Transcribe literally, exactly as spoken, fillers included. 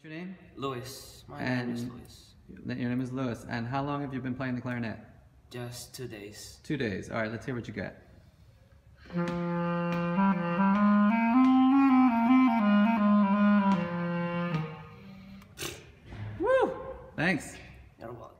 What's your name? Louis. My and name is Louis. Your name is Louis. And how long have you been playing the clarinet? Just two days. Two days. All right, let's hear what you got. Woo! Thanks. You're welcome.